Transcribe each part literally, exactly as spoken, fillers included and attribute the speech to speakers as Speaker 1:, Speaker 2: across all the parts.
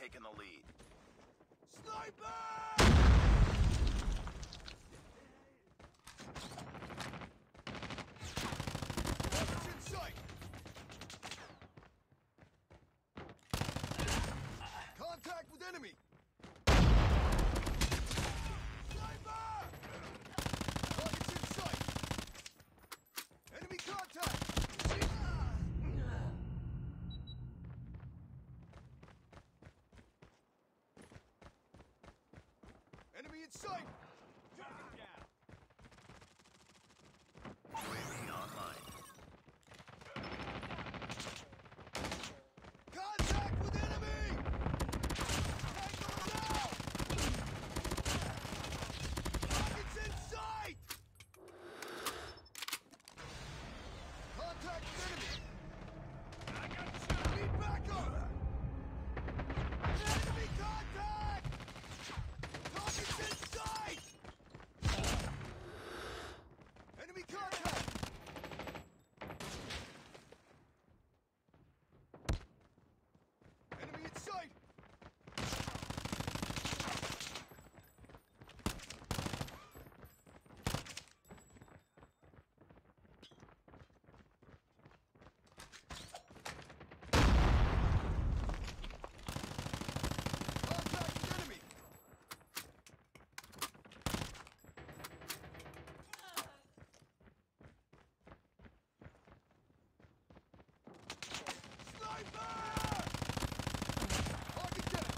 Speaker 1: taken the lead.
Speaker 2: Sniper! Target's in sight! Contact with enemy! Sniper! Target's in sight! Enemy contact! Enemy in sight! Target down!
Speaker 1: U A V online.
Speaker 2: Contact with enemy! Tango down! Target's in sight! Contact with enemy! I got you! Need backup! Enemy contact! Target's in sight! Enemy contact! Enemy in sight! Contact with enemy! Sniper! Target down!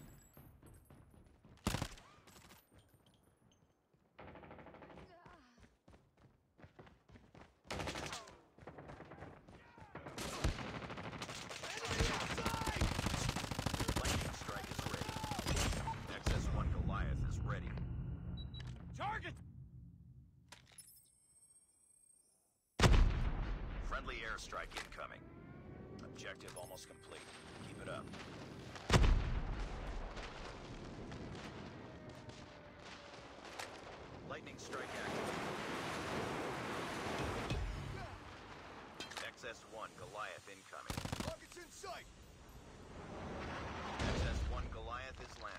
Speaker 2: Enemy inside!
Speaker 1: Lightning strike is ready. X S one Goliath is ready.
Speaker 2: Target!
Speaker 1: Friendly airstrike incoming. Objective almost complete. Keep it up. Lightning strike active. X S one Goliath incoming.
Speaker 2: Target's in sight!
Speaker 1: X S one Goliath is landing.